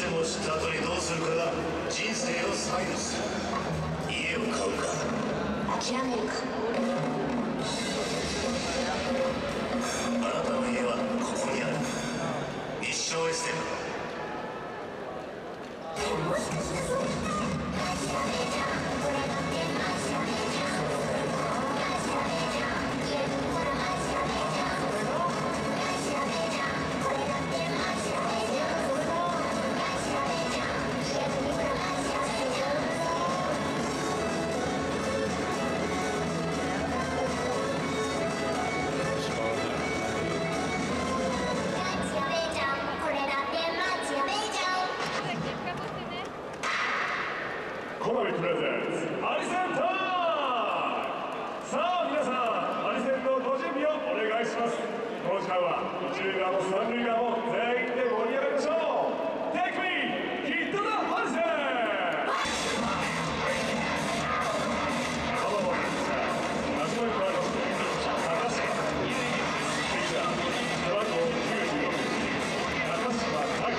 しても知った後にどうするかが人生を左右する。家を買うか諦めるか。 あなたの家はここにある。一生 SM。 もしかしてそうコナミプレゼンツアリセンタイム。さあ皆さん、アリセンのご準備をお願いします。この時間は一塁側も三塁側も全員で盛り上がりましょう。 Take me! ヒットだアリセン。カバーは始まりからの高島リーダー背番号96高島大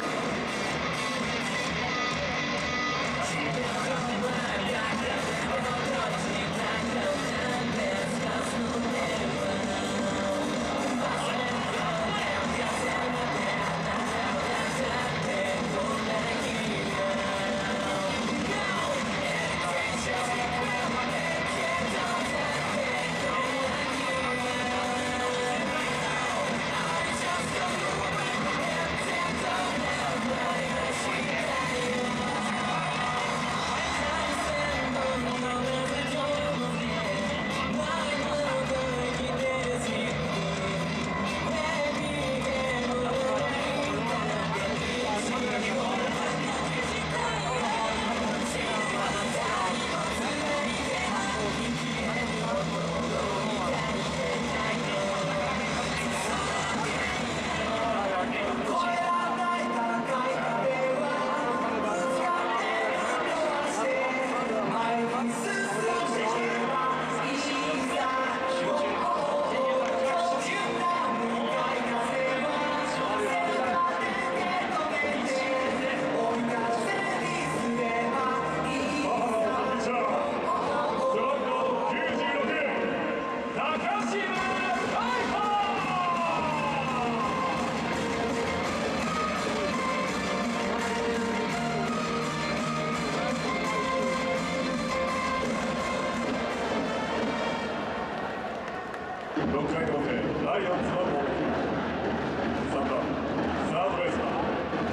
輝。6回の表、ライオンズの